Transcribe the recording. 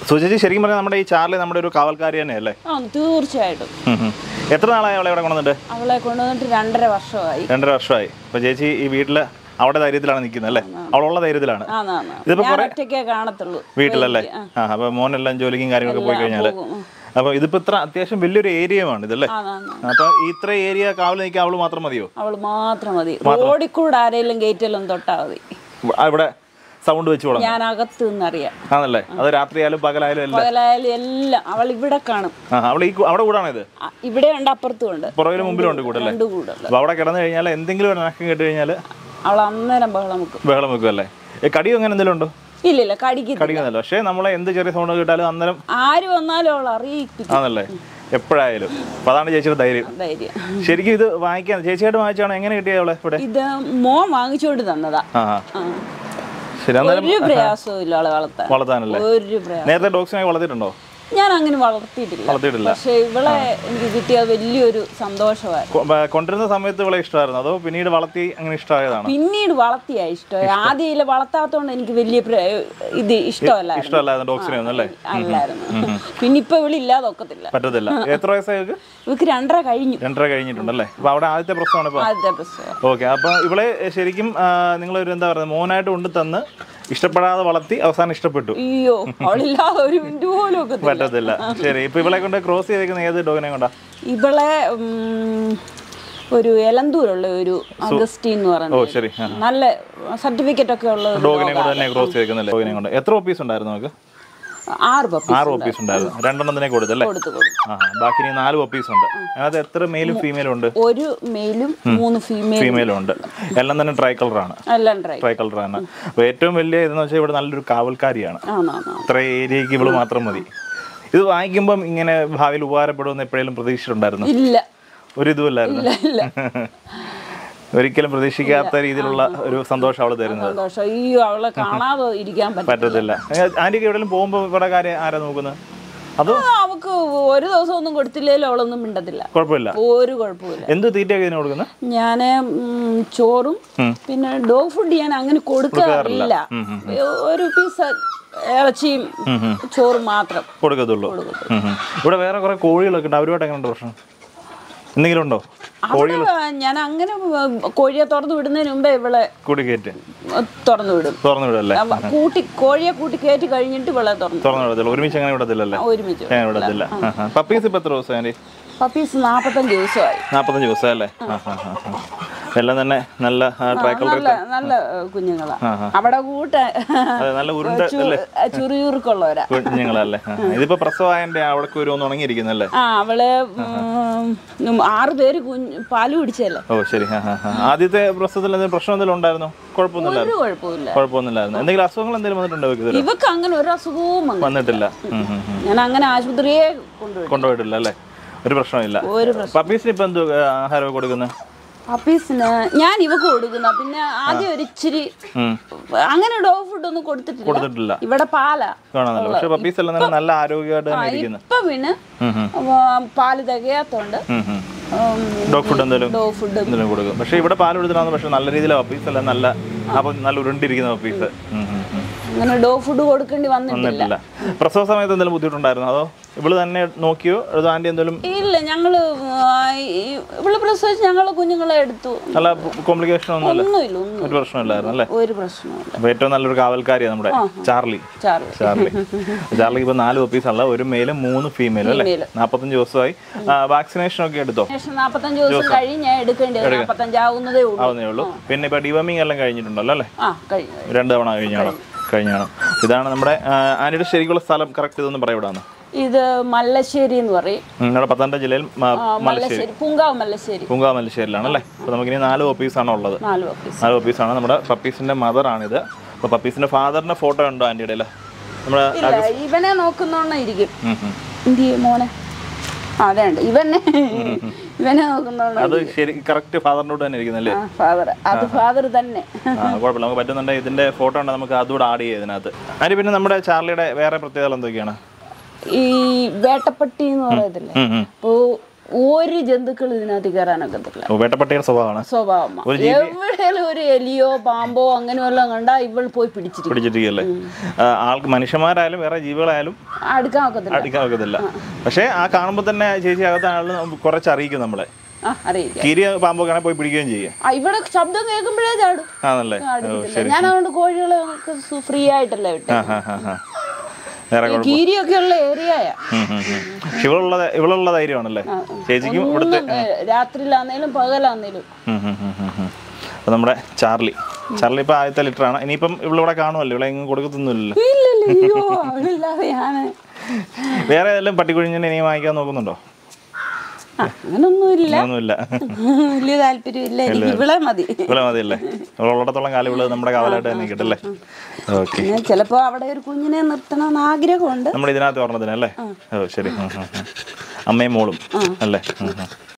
സുചേച്ചി ശരിക്കും പറഞ്ഞാൽ നമ്മുടെ ഈ ചാർലി നമ്മുടെ ഒരു കാവൽക്കാരി തന്നെയല്ലേ? തീർച്ചയായിട്ടും. എത്ര നാളായി അവളെ ഇവിടെ കൊണ്ടുവന്നിട്ട്? അവളെ കൊണ്ടുവന്നിട്ട് 2.5 വർഷമായി. 2.5 വർഷമായി. അപ്പൊ ചേച്ചി ഈ വീട്ടില് അവിടെ ധൈര്യത്തിലാണ് നിൽക്കുന്നത് അല്ലേ? അവളുള്ള ധൈര്യത്തിലാണ്. വീട്ടിലല്ലേ? അപ്പൊ മോനെല്ലാം ജോലിക്കും കാര്യങ്ങളൊക്കെ പോയി കഴിഞ്ഞാല് അപ്പൊ ഇതിപ്പോ ഇത്ര അത്യാവശ്യം വലിയൊരു ഏരിയയാണ് ഇതല്ലേ? അപ്പൊ ഇത്ര ഏരിയ കാവൽ നിൽക്കാൻ അവള് മാത്രം മതിയോ? അവള് മാത്രം മതി. റോഡിൽ കൂടെ ആരെങ്കിലും ഗേറ്റെല്ലാം തൊട്ടാ മതി. ഇവിടെ സൗണ്ട് വെച്ച് കൊടുക്കും. ഞാൻ അകത്ത് നിന്നറിയാം. ആണല്ലേ? അത് രാത്രിയായാലും പകലായാലും എല്ലാം അവൾ ഇവിടെ കാണും. അവിടെ കൂടാണ് ഇത്? ഇവിടെ ഉണ്ട്, അപ്പുറത്തും ഉണ്ട്, പുറകിലും മുമ്പിലും ഉണ്ട് കൂടല്ലേ? അപ്പൊ അവിടെ കിടന്നു കഴിഞ്ഞാൽ എന്തെങ്കിലും ഒരു നക്കം കേട്ട് കഴിഞ്ഞാൽ അവൾ അന്നേരം ബഹളം വെക്കും അല്ലേ? കടിയോ അങ്ങനെ എന്തെങ്കിലും ഉണ്ടോ? ഇല്ല, കടിക്കുന്നില്ല. പക്ഷെ നമ്മളെ എന്ത് ചെറിയ സൗണ്ട് കേട്ടാലും അന്നേരം ആര് വന്നാലും അവൾ അറിയിക്കും. ആണല്ലേ? എപ്പോഴായാലും. അപ്പൊ അതാണ് ചേച്ചിയുടെ ധൈര്യം. ശരിക്കും ഇത് വാങ്ങിക്കാൻ ചേച്ചിയായിട്ട് വാങ്ങിച്ചാണോ? എങ്ങനെ കിട്ടിയ അവളെ ഇവിടെ? ഇത് മോൻ വാങ്ങിച്ചോണ്ട് തന്നതാ. വളർത്താനല്ലേ? നേരത്തെ ഡോഗ്സിനെ വളർത്തിയിട്ടുണ്ടോ? ഞാൻ അങ്ങനെ വളർത്തിയിട്ടില്ല. പക്ഷെ ഇവളെ എനിക്ക് കിട്ടിയത് വലിയൊരു സന്തോഷമായിരുന്നു. കൊണ്ടിരുന്ന സമയത്ത് ഇവളെ ഇഷ്ടമായിരുന്നു അതോ പിന്നീട് വളർത്തി അങ്ങനെ ഇഷ്ടമായതാണ്? പിന്നീട് വളർത്തിയാ ഇഷ്ടമായി. ആദ്യം വളർത്താത്തോണ്ട് എനിക്ക് വലിയ ഇത് ഇഷ്ടമല്ലായിരുന്നു ഡോഗ്സിനെ ഒന്നും അല്ലേ? അല്ലായിരുന്നു. പിന്നെ ഇപ്പൊ ഇവളില്ലാതെ ഒക്കത്തില്ല, പറ്റത്തില്ല. എത്ര വയസ്സായി ഇവക്ക്? 2.5 കഴിഞ്ഞു. 2.5 കഴിഞ്ഞിട്ടുണ്ടല്ലേ? അപ്പൊ അവിടെ ആദ്യത്തെ പ്രശ്നമാണ് ഇപ്പൊ? ആദ്യത്തെ പ്രശ്നം. ഓക്കെ. അപ്പൊ ഇവളെ ശരിക്കും നിങ്ങളൊരു എന്താ പറയുക മോനായിട്ട് കൊണ്ട് തന്ന് ഇഷ്ടപ്പെടാതെ വളർത്തി അവസാനം ഇഷ്ടപ്പെട്ടു. അയ്യോ, ഒരു മിനിറ്റ് പോലും പറ്റത്തില്ല. ശരി. ഇപ്പൊ ഇവളെ കൊണ്ട് ക്രോസ് ചെയ്തേക്കുന്ന ഏത് ഡോഗിനെ കൊണ്ടാ? ഇവളെ ഒരു എലന്തൂരുള്ള ഒരു അഗസ്റ്റി എന്ന് പറയുന്നത് നല്ല സർട്ടിഫിക്കറ്റ് ഒക്കെ ഉള്ള ഡോഗിനെ കൊണ്ട് തന്നെ ക്രോസ് ചെയ്തേക്കുന്നല്ലേ? ഡോഗിനെ കൊണ്ട് എത്ര പപ്പീസ് ഉണ്ടായിരുന്നു നമുക്ക്? 6 പപ്പീസ് ഉണ്ടായിരുന്നു. 2 എണ്ണത്തിനെ കൊടുത്തല്ലേ? ബാക്കി 4 പപ്പീസ് ഉണ്ട്. അതിനകത്ത് എത്ര മെയിലും ഫീമെയിലും ഉണ്ട്? ഒരു മെയിലും 3 ഫീമെയിലും ഉണ്ട്. എല്ലാം തന്നെ ട്രൈ കളറാണ്. ട്രൈ കളറാണ്. അപ്പൊ ഏറ്റവും വലിയ ഇതെന്ന് വെച്ചാൽ ഇവിടെ നല്ലൊരു കാവൽക്കാരിയാണ്. ഇത്ര ഏരിയക്ക് ഇവള് മാത്രം മതി. ഇത് വാങ്ങിക്കുമ്പം ഇങ്ങനെ ഭാവിയിൽ ഉപകാരപ്പെടുമെന്ന് എപ്പോഴേലും പ്രതീക്ഷിച്ചിട്ടുണ്ടായിരുന്നു? ഇല്ല, ഒരു ഇതുമില്ലായിരുന്നു. ഒരിക്കലും പ്രതീക്ഷിക്കാത്ത രീതിയിലുള്ള ഒരു സന്തോഷം അവള് തരുന്നത്. അവളെ കാണാതെ ഇരിക്കാൻ പറ്റത്തില്ല. ആന്റിക്ക് എവിടെയെങ്കിലും പോകുമ്പോ ഇവിടെ കാര്യം ആരാ നോക്കുന്നത്? അതോ അവക്ക് ഒരു ദിവസം ഒന്നും കൊടുത്തില്ലേലും അവളൊന്നും മിണ്ടത്തില്ല. കുഴപ്പമില്ല, ഒരു കുഴപ്പമില്ല. എന്ത് തീറ്റയൊക്കെ ഇതിന് കൊടുക്കുന്നത്? ഞാന് ചോറും പിന്നെ ഡോഗ് ഫുഡ് ഞാൻ അങ്ങനെ കൊടുക്കാറില്ല. ഒരു പീസ് ഇറച്ചിയും ചോറും മാത്രം കൊടുക്കത്തുള്ളൂ. ഇവിടെ വേറെ കുറെ കോഴികളൊക്കെ ഉണ്ട്. അവരുമായിട്ട് എങ്ങനെ പ്രശ്നം എന്തെങ്കിലും ഉണ്ടോ? ഞാൻ അങ്ങനെ കോഴിയെ തുറന്നു വിടുന്നതിന് മുമ്പേ ഇവളെ കൂടി കയറ്റി തുറന്നു വിടല്ലേ? കോഴിയെ കൂട്ടി കയറ്റി കഴിഞ്ഞിട്ട് ഇവളെ തുറന്നു വിടത്തില്ല. ഒരുമിച്ച് അങ്ങനെ വിടത്തില്ലല്ലേ? ഒരുമിച്ച് വിടത്തില്ല. പപ്പീസ് ഇപ്പൊ എത്ര ദിവസം? പപ്പീസ് 45 ദിവസമായി. 45 ദിവസം അല്ലേ? എല്ലാം തന്നെ നല്ല നല്ല കുഞ്ഞുങ്ങളാ. അവിടെ നല്ല ചുറുചുറുക്കുള്ളവരാ കുഞ്ഞുങ്ങളല്ലേ? ഇതിപ്പോ പ്രസവമായതിന്റെ അവിടെ ഒരു ഉണങ്ങിയിരിക്കുന്നല്ലേ? അവള് 6 പേര് പാല് കുടിച്ചല്ലേ? ഓ ശരി. ആദ്യത്തെ പ്രസവത്തിൽ എന്തെങ്കിലും പ്രശ്നം എന്തെങ്കിലും ഉണ്ടായിരുന്നോ? കുഴപ്പമൊന്നുമില്ലായിരുന്നു. എന്തെങ്കിലും അസുഖങ്ങൾ എന്തെങ്കിലും വന്നിട്ടുണ്ടോ? ഇവക്ക് അങ്ങനെ ഒരു അസുഖവും വന്നിട്ടില്ല. ഞാൻ അങ്ങനെ ആശുപത്രിയെ കൊണ്ടുപോയിട്ടില്ല അല്ലേ? ഒരു പ്രശ്നമില്ല. പപ്പീസിന് ഇപ്പൊ എന്ത് ആഹാരം കൊടുക്കുന്നത്? പപ്പീസിന് ഞാൻ ഇവക്ക് കൊടുക്കുന്ന പിന്നെ ആദ്യം ഒരു ഇച്ചിരി അങ്ങനെ ഡോഗ് ഫുഡ് ഒന്നും കൊടുത്തിട്ടില്ല. ഇവിടെ പാലാ. പക്ഷെ പപ്പീസ് എല്ലാം നല്ല ആരോഗ്യമായിട്ട് തന്നെ ഇരിക്കുന്നു. ഇപ്പൊ പിന്നെ പാല് തികയാത്തോണ്ട് ഡോഗ് ഫുഡ് എന്തെങ്കിലും കൊടുക്കും. പക്ഷെ ഇവിടെ പാല് കൊടുത്തിട്ടാണ്. പക്ഷെ നല്ല രീതിയിലാണ് പപ്പീസ് എല്ലാം നല്ല ഉരുണ്ടിരിക്കുന്ന പപ്പീസ്. അങ്ങനെ ഡോഗ് ഫുഡ് കൊടുക്കേണ്ടി വന്നിട്ടില്ല. പ്രസവ സമയത്ത് എന്തെങ്കിലും ബുദ്ധിമുട്ടുണ്ടായിരുന്നോ? അതോ ഇവള് തന്നെ നോക്കിയോ? അതോ ആന്റി എന്തെങ്കിലും? ഇല്ല, ഞങ്ങള് ഇവള് പ്രസവിച്ച് ഞങ്ങള് കുഞ്ഞുങ്ങളെ എടുത്തു. നല്ല കോംപ്ലിക്കേഷൻ ഒന്നുമില്ല. ഒരു പ്രശ്നമില്ലായിരുന്നു അല്ലേ? ഒരു പ്രശ്നമില്ല. അപ്പൊ ഏറ്റവും നല്ലൊരു കാവൽക്കാരിയാണ് നമ്മുടെ ചാർലി. ഇപ്പൊ 4 പപ്പീസ് ഉള്ള, ഒരു മെയിലും 3 ഫീമെയിലും അല്ലേ? 45 ദിവസമായി. വാക്സിനേഷൻ ഒക്കെ എടുത്തോ? 45 ദിവസം കഴിഞ്ഞ് എടുക്കേണ്ടി 45 ആവുന്നതേ ഉള്ളൂ. പിന്നെ ഇപ്പൊ ഡിവർമിംഗ് എല്ലാം കഴിഞ്ഞിട്ടുണ്ടല്ലോ അല്ലേ? 2 തവണ കഴിഞ്ഞാണ്. ഇതാണ് നമ്മുടെ ആന്റിയുടെ ശരിക്കുള്ള സ്ഥലം. കറക്റ്റ് ഇതൊന്നും പറയൂടാന്ന്. ഇത് മല്ലശ്ശേരി എന്ന് പറയും. നമ്മുടെ പത്തനംതിട്ട ജില്ലയിൽ പൂങ്കാവ് മല്ലശ്ശേരിയിലാണ് അല്ലേ? അപ്പൊ നമുക്കിനി 4 പപ്പീസാണ് ഉള്ളത്. 4 പപ്പീസാണ്. നമ്മുടെ പപ്പീസിന്റെ മദറാണിത്. അപ്പൊ പപ്പീസിന്റെ ഫാദറിന്റെ ഫോട്ടോ ഉണ്ടോ ആന്റിയുടെ? നമ്മുടെ ഇവനെ നോക്കുന്നോണ്ടായിരിക്കും മോനെ. അതെണ്ട് ഇവനെ നോക്കുന്നോണ്ട്. അത് ശരി, കറക്റ്റ് ഫാദറിനോട് തന്നെ ഇരിക്കുന്നല്ലേ? ഫാദർ തന്നെ. കുഴപ്പമില്ല, നമുക്ക് പറ്റുന്നുണ്ടെങ്കിൽ ഇതിന്റെ ഫോട്ടോ ഉണ്ട്, നമുക്ക് അതുകൂടെ ആഡ് ചെയ്യാം ഇതിനകത്ത്. അതിന് പിന്നെ നമ്മുടെ ചാർലിയുടെ വേറെ പ്രത്യേകതകൾ എന്തൊക്കെയാണ്? ഈ വേട്ടപ്പട്ടി എന്ന് പറയത്തില്ലേ? അപ്പോ ഒരു ജന്തുക്കൾ ഇതിനകത്ത് കയറാനൊക്കത്തില്ല. വേട്ടപ്പട്ടിയുടെ സ്വഭാവമാണ്. എവിടെയും ഒരു എലിയോ പാമ്പോ അങ്ങനെ വല്ലതും കണ്ടാ ഇവൾ പോയി പിടിച്ചിട്ടില്ലേ? ആൾക്ക് മനുഷ്യന്മാരായാലും വേറെ ജീവികളായാലും അടുക്കാൻ ഒക്കത്തില്ല. പക്ഷെ ആ കാണുമ്പോ തന്നെ ചേച്ചി അകത്ത് ആള് കുറച്ചറിയിക്കും നമ്മളെ. കീരിയ പാമ്പൊക്കെ പോയി പിടിക്കുകയും ചെയ്യും. ഇവിടെ ശബ്ദം കേൾക്കുമ്പോഴേ ചാടും. ആണല്ലേ? ഞാൻ അതുകൊണ്ട് കോഴികളെ ഫ്രീ ആയിട്ടല്ലേ വിട്ടു. കീരിയൊക്കെ ഉള്ള ഏരിയയാ. ഇവളുള്ള ധൈര്യമാണല്ലേ ചേച്ചിക്കും? രാത്രിയിലാന്നേലും പകലാന്നേലും. നമ്മുടെ ചാർലി ഇപ്പൊ ആദ്യത്തെ ലിറ്ററാണ്. ഇനിയിപ്പം ഇവളിവിടെ കാണുമല്ലോ, ഇവിടെ എങ്ങും കൊടുക്കത്തൊന്നുമില്ലല്ലോ. വേറെ ഏതെങ്കിലും പട്ടിക്കുഴിഞ്ഞിനെ ഇനി വാങ്ങിക്കാൻ നോക്കുന്നുണ്ടോ? അങ്ങനൊന്നുമില്ല. വലിയ താല്പര്യമില്ല. ഇവളെ മതിയല്ലേ? ഇവളുള്ളിടത്തോളം കാലം ഇവള് നമ്മുടെ കാവലായിട്ട് തന്നെ കിട്ടല്ലേ? ഓക്കെ. ചിലപ്പോ അവിടെ ഒരു കുഞ്ഞിനെ നിർത്തണമെന്ന് ആഗ്രഹമുണ്ട്. നമ്മുടെ ഇതിനകത്ത് ഓർമ്മത്തിനല്ലേ? ഓ ശരി. അമ്മയും മോളും അല്ലേ?